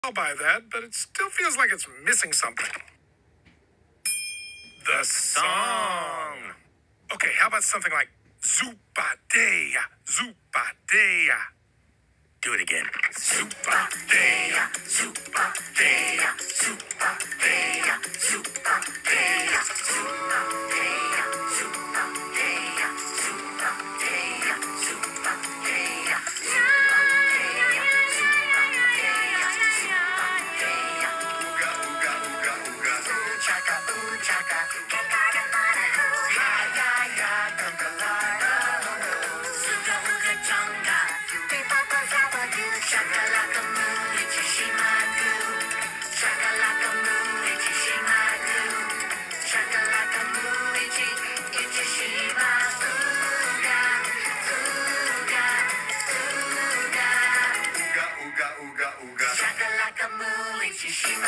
I'll buy that, but it still feels like it's missing something. The song. Okay, how about something like Zupadea, Zupadea. Do it again. Zupadea, Zupadea, Zupadea, Zupadea, Zupadea, Zupadea, Zupadea, Zupadea, Ooga, ooga, ooga, ooga. Ooh chaka, ya, ya, ya, dungalala. Suga, ooga, chunga. Pipapa, zappa, doo. Shakalaka, moo, ichishimadu. Shakalaka, moo, ichishimadu. Shakalaka, moo, ichishima. Ooga, ooga, ooga. Ooga, ooga, ooga, ooga. Shakalaka, moo, ichishima.